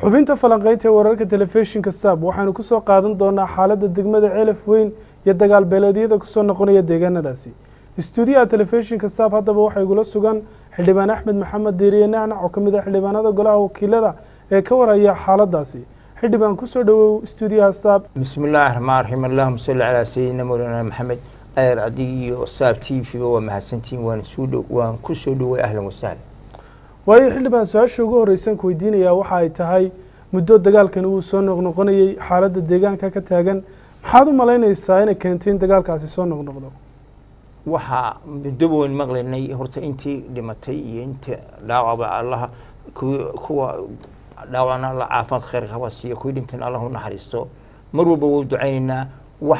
xubinta falanqaynta wararka telefishinka Saab waxaanu ku soo qaadan doonaa xaaladda degmada Ceelaf Weyn iyo dagaal beeleedyada ku soo noqonaya deegaanadaasi. Istuudiyaha telefishinka Saab haddaba waxay igula sugan xildhibaan Axmed Maxamed Diiriye Nacnac oo kamid ah xildhibaanada golaha wakiilada ee ka waraya xaaladaasi. xildhibaan ku soo dhawow istuudiyaha Saab. Bismillaahir Rahmaanir Rahiim. Allahumma salli ala sayyidina Mawlana Muhammad. ayar adiyo Saab TV waa mahadsantiin waan ku soo dhaway ahlan wa sahlan. waayo xildhibaan su'aasha ugu horeysan ku weydiinaya waxa ay tahay muddo dagaalkan uu soo noqnoqonayay xaaladda deegaanka ka taagan maxaad u malaynaysaa inay keentay in dagaalkaasi soo noqnoqdo waxa muddo weyn maqlaynay horta intii dhimatay iyo inta dhaawacba Allah kuwa dhaawacna la caafimaad khayr qaba siiyo kuwa dhintan Allah u naxariisto mar walba wuu ducaynaa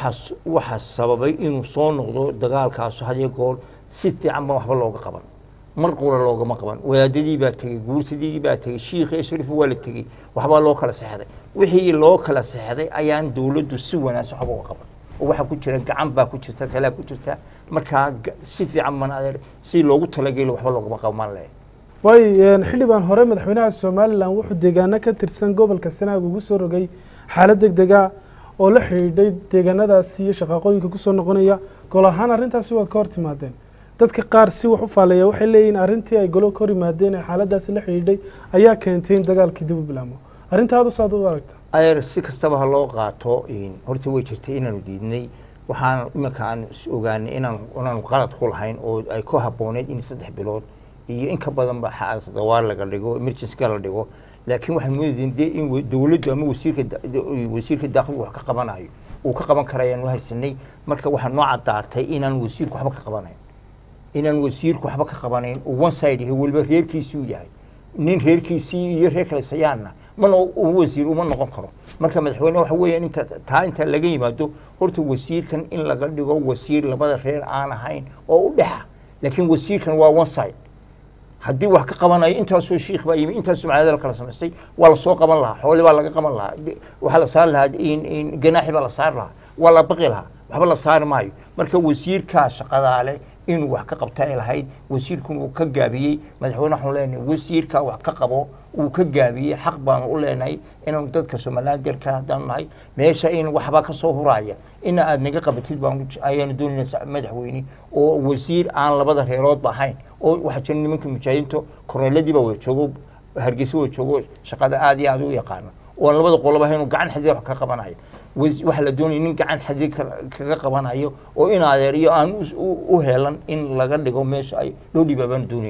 waxa sababay inuu soo noqdo dagaalkaas hadiyo gool si fiican ba waxba looga qaban mar qura loogama qaban wadaadadii baa tagay guurtadii baa tagay sheekh Shariif waa la tagay waxba loo kala saxday wixii loo kala saxday ayaan dawladdu si wanaagsan waxba uga qaban waxa ku jira gacan baa ku jirta kala ku jirta marka si fiican man si loogu talagalay waxba loogama qaban leh way xildhibaan hore madaxweynaha Soomaaliland wuxuu deegaano ka tirsan gobolka Sanaag ugu soo rogay xaalad degdeg ah oo la xiriiray deegaanadaasi iyo shaqooyinka ku soo noqonaya gol ahaan arintaasi waad ka hortimaadeen dadka qaar si wax u faaleeya waxay leeyihiin arintii ay golo ka yimaadeen ee xaaladaasi la xiriiray ayaa keentay in dagaalkii dib u bilaamo arintaadu saad u aragtaa ayar si kastaba loo qaato horta way jirtay inaanu diidnay waxaan imanka aan ogaanay inaan qalad ku lahayn oo ay ku habooneed in 3 bilood iyo in ka badan ba xaalad dawaar laga dhigo emergency la dhigo laakiin waxaan moodayay in dawladdu ama wasiirka daaqliga wax ka qabanayo uu ka qaban karayaan haysanay marka waxa noo cadaatay inaan wasiirku waxba ka qabanayn inaan wasiirku waxba ka qabanayn oo one side ee waliba reerkiisu yahay nin reerkiisii iyo reer kale sayaana man uu wasiir uma noqon karo marka madaxweynaha waxa weeyaan inta laga yimaado horta wasiirkan in laga dhigo wasiir labada reer aan ahayn oo u dhaxa laakiin wasiirkan waa one side haddii wax ka qabanayo intaasoo sheekh baa yimi intaasoo macallin kala samaystay waa la soo qaban lahaa xoolo baa laga qaban lahaa waxa la saar lahaa in ganaaxi baa la saar lahaa waa la baqi lahaa waxba la saar maayo marka wasiirka shaqada leh inuu wax ka qabtaa ilahayd wasiirkuna uu ka gaabiyay madaxweynaha wuxuu leenahay wasiirka wax ka qabo uu ka gaabiyay xaq baan u leenahay inaan dadka Soomaaliyeed dalka hadaan nahay meesha in waxba ka soo huraya in aad naga qabatid baan ayaan doonaynaa madaxweyne oo wasiir aan labada reerood bahayn oo waxa jira nimanka mujaahidiinta korneeladii baa way joogo hargeysa way joogo shaqada aad iyo aad u yaqaan oo labada qoloba inuu gacan xadiid wax ka qabanayo waxa la doonay in gacan xadiid kaga qabanayo oo in adeeriyo aan u heelan in laga dhigo meesha ay loo dhibaaban dooneen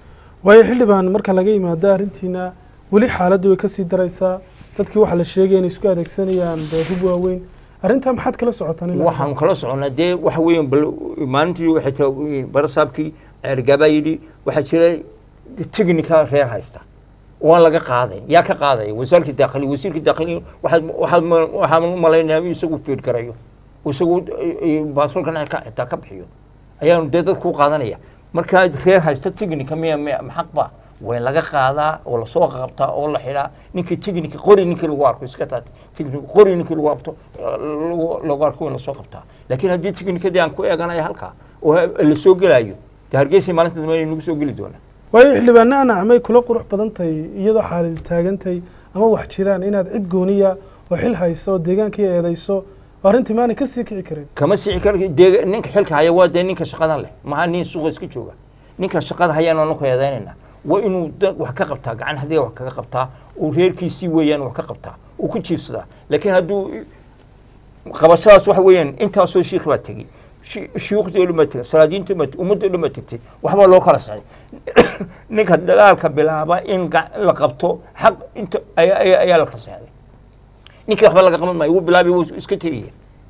way xildhibaan marka laga yimaado arintiina wali xaaladdu way ka sii daraysaa dadkii waxa la sheegay in isku adeegsanayaan hub waaweyn arinta maxaad kala socotaan waxaan kala soconaa de waxa weeyaan maalintii waxay tahay barasaabkii ergabaydi waxa jiray technical reer haysta waan laga qaaday yaa ka qaaday wasiirka daaqli waxaan u maleynayaa isagu fiir garayo isagu baasolkan ka bixiyo ayaan dad ku qaadanaya marka reer haysta technical maxaqba way laga qaadaa oo la soo qabtaa oo la xilaa ninkii technical qori ninkii lagu arko iska taat technical qori ninkii lagu arko lagu arko la soo qabtaa laakiin haddii technical aan ku eeganay halka oo la soo galayo hargeysa maalinta dambe inuu soo gali doona way xildhibaanana amay kula qurux badan tahay iyadoo xaalad taagantay ama wax jiraan inaad cid gooniya oo xil hayso deegaanka eedayso arintii maana ka sii kici karin kama sii kar ninka xilka haya waa ninka shaqadan leh ma nin suuq iska jooga ninka shaqada hayana oo ku eedaynayna waa inuu wax ka qabtaa gacan hadii wax kaga qabtaa oo reerkiisii weeyaan wax ka qabtaa oo ku jiifsada laakiin haduu qabashadaas wax weeyaan intaasoo sheekh baa tagay shuyuukhda loo matay salaadiinta ummadda loo matay waxba loo kala saaray ninka dagaalka bilaaba in la qabto xaq inta ayaa la kala saaray ninka waxba laga qaban maayo uu bilaabay uu iska tagay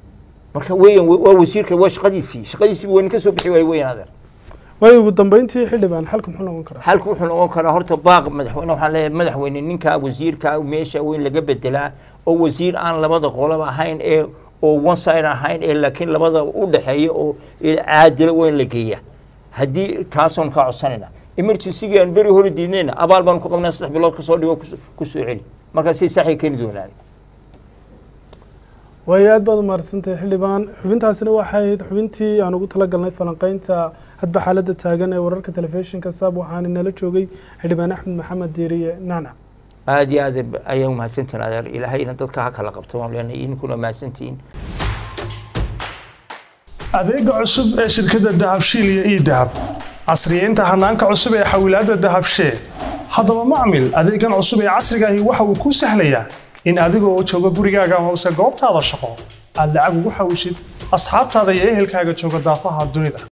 marka weeyaan waa wasiirka waa shaqadiisii weyn ka soo bixi weeyaan adeer way ugu dambeyntii xildhibaan xalku muxuu noqon karaa xalku wuxuu noqon karaa horta baaq madaxweyne waxaan leeyahay madaxweyne ninka wasiirka meesha weyn laga bedelaa oo wasiir aan labada qoloba ahayn ee oo one side ahayn ee laakiin labada u dhaxeeyo oo caadil weyn la geeya hadii taasoon ka codsanayna emergency aan bari hore diidnayna abaal baan ku qabnaa 3 bilood ka soo dhigo ku soo celi marka si sax ay keen doonaan way aad baad u maarsantahay xildhibaan xubintaasina waxay xubintii aan ugu tala galnay falanqaynta hadba xaaladda taagan ee wararka telefishinka Saab waxaan inala joogay xildhibaan Axmed Maxamed Diiriye Nacnac aad iyo aad ayaan mahadsantiin adeer ilaahayna dadka ha kala qabto waan leenahay idinkuna mahadsantiin adeega cusub ee shirkadda dahabshiil iyo idahab casriyeynta hanaanka cusub ee xawilaadda dahabshee haddaba macmil adeegan cusub ee casriga ahi waxa uu ku sahlayaa in adigoo jooga gurigaaga hoose goobtaada shaqo aad lacag ugu xawishid asxaabtaada iyo ehelkaaga jooga daafaha dunida